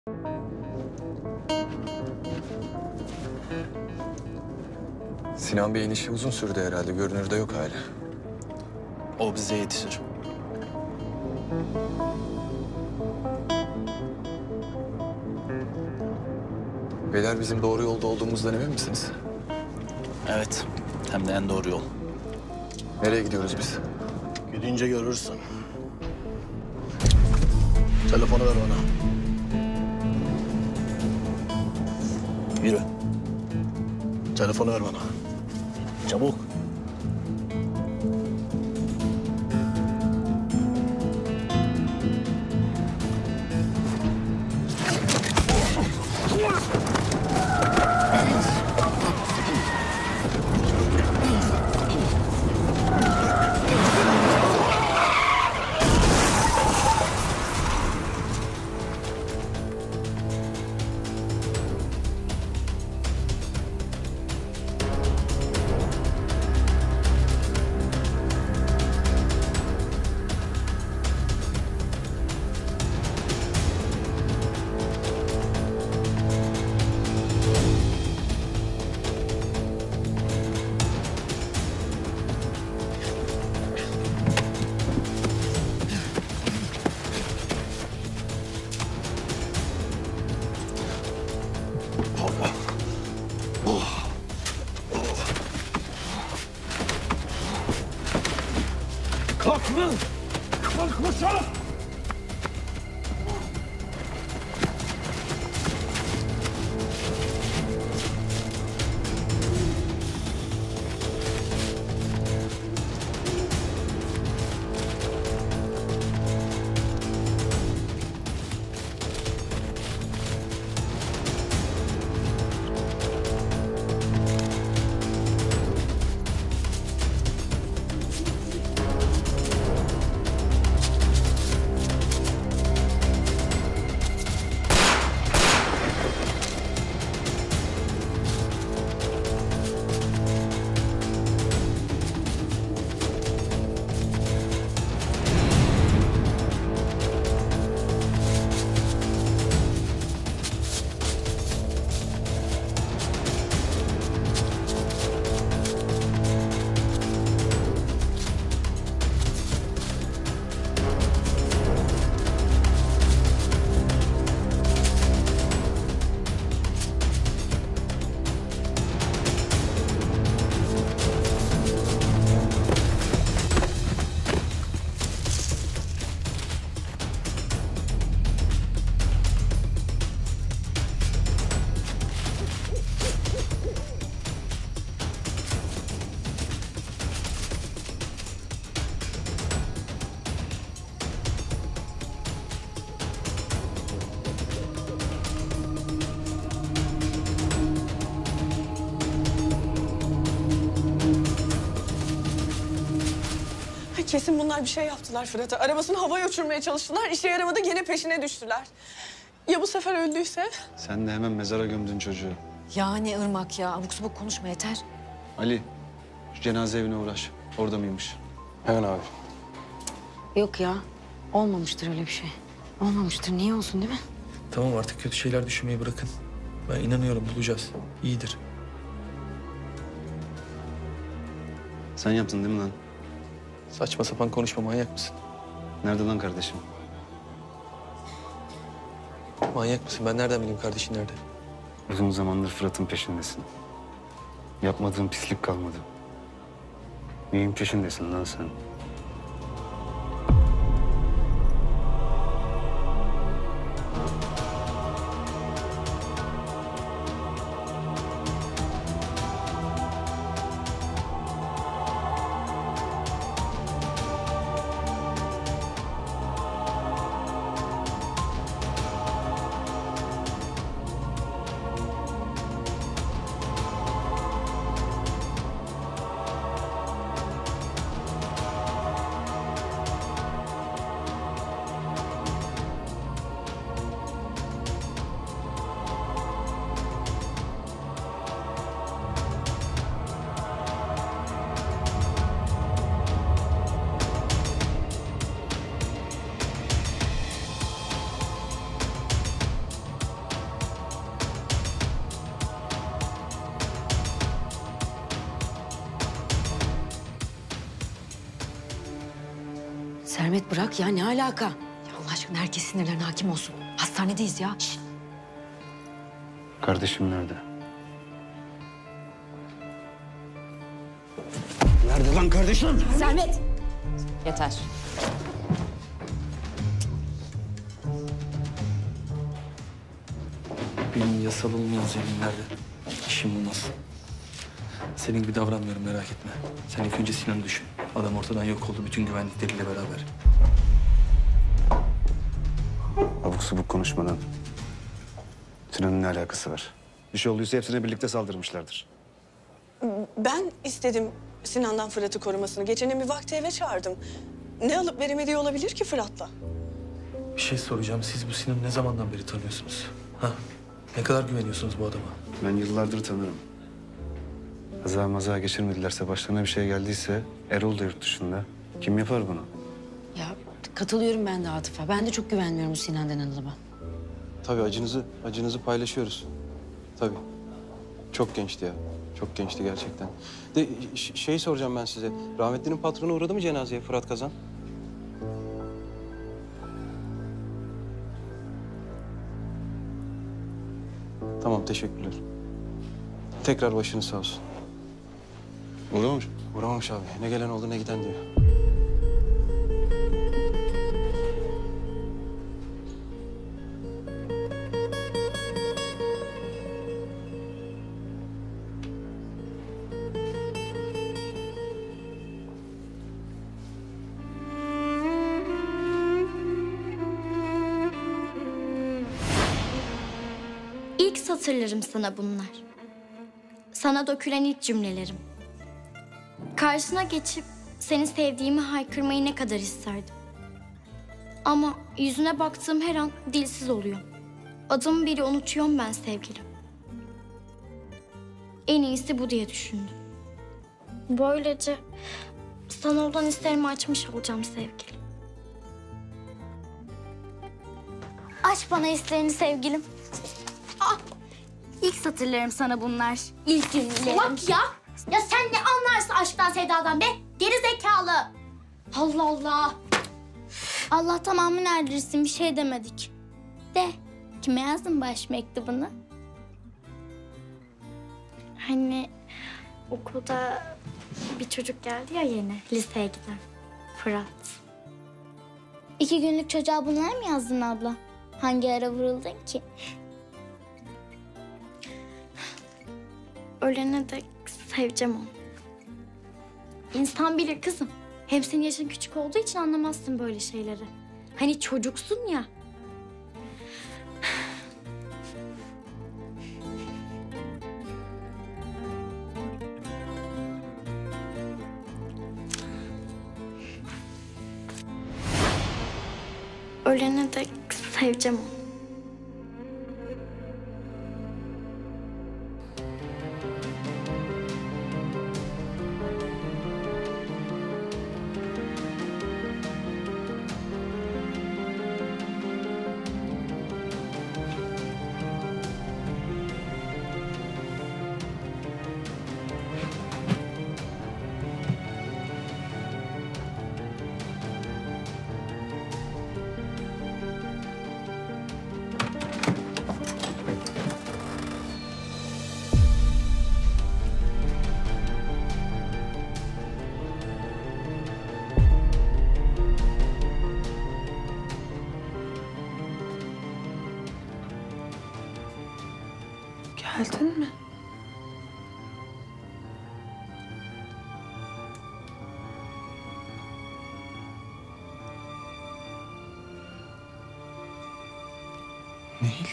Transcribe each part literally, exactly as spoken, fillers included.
Sinan Bey'in işi uzun sürdü herhalde. Görünürde yok hala. O bize yetişir. Beyler, bizim doğru yolda olduğumuzdan emin misiniz? Evet. Hem de en doğru yol. Nereye gidiyoruz biz? Gidince görürsün. Telefonu ver bana. Yürü. Telefonu ver bana. Çabuk. Kalk lan! Kalk koşalım! Kesin bunlar bir şey yaptılar Fırat'a. Arabasını havaya uçurmaya çalıştılar. İşe yaramadı, gene peşine düştüler. Ya bu sefer öldüyse? Sen de hemen mezara gömdün çocuğu. Ya ne Irmak ya. Abuk subuk konuşma yeter. Ali, şu cenaze evine uğraş. Orada mıymış? Hemen abi. Yok ya. Olmamıştır öyle bir şey. Olmamıştır. Niye olsun değil mi? Tamam, artık kötü şeyler düşünmeyi bırakın. Ben inanıyorum, bulacağız. İyidir. Sen yaptın değil mi lan? Saçma sapan konuşma, manyak mısın? Nerede lan kardeşim? Manyak mısın? Ben nereden bileyim kardeşin nerede? Uzun zamandır Fırat'ın peşindesin. Yapmadığın pislik kalmadı. Neyin peşindesin lan sen? Sermet bırak ya, ne alaka? Ya Allah aşkına herkes sinirlerine hakim olsun. Hastanedeyiz ya. Şişt. Kardeşim nerede? Nerede lan kardeşim? Sermet! Yeter. Benim yasal olmayan zeminlerde işim olmaz. Senin gibi davranmıyorum, merak etme. Sen ilk önce Sinan'ı düşün. Adam ortadan yok oldu bütün güvenlikleriyle beraber. Abuk subuk konuşmadan. Sinan'ın ne alakası var? Bir şey olduysa hepsine birlikte saldırmışlardır. Ben istedim Sinan'dan Fırat'ı korumasını. Gecenin bir vakti eve çağırdım. Ne alıp veremediği olabilir ki Fırat'la? Bir şey soracağım. Siz bu Sinan'ı ne zamandan beri tanıyorsunuz? Ha? Ne kadar güveniyorsunuz bu adama? Ben yıllardır tanırım. Kaza maza geçirmedilerse, başlarına bir şey geldiyse Erol da yurt dışında. Kim yapar bunu? Ya katılıyorum ben de Atıf'a. Ben de çok güvenmiyorum Sinan denen adama. Tabii acınızı, acınızı paylaşıyoruz. Tabii. Çok gençti ya. Çok gençti gerçekten. De ş- şey soracağım ben size. Rahmetlinin patronu uğradı mı cenazeye Fırat Kazan? Tamam, teşekkürler. Tekrar başınız sağ olsun. Uğramamış. Uğramamış abi. Ne gelen oldu ne giden diyor. İlk satırlarım sana bunlar. Sana dökülen ilk cümlelerim. Karşına geçip seni sevdiğimi haykırmayı ne kadar isterdim. Ama yüzüne baktığım her an dilsiz oluyorum. Adımı bile unutuyorum ben sevgilim. En iyisi bu diye düşündüm. Böylece sana olan isterimi açmış olacağım sevgilim. Aç bana isterini sevgilim. Ah, ilk satırlarım sana bunlar. İlk cümlelerim. Bak ya. Ya sen ne anlarsın aşktan sevdadan be? Geri zekalı. Allah Allah. Allah tamamını erdirsin bir şey demedik. De kime yazdın baş mektubunu? Hani okulda bir çocuk geldi ya yeni liseye giden. Fırat. İki günlük çocuğa bunlar mı yazdın abla? Hangi ara vuruldun ki? Ölene dek seveceğim onu. İnsan bilir kızım. Hem senin yaşın küçük olduğu için anlamazsın böyle şeyleri. Hani çocuksun ya. Ölene dek seveceğim onu. Geldin mi? Nehil.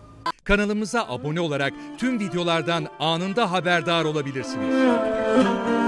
Kanalımıza abone olarak tüm videolardan anında haberdar olabilirsiniz.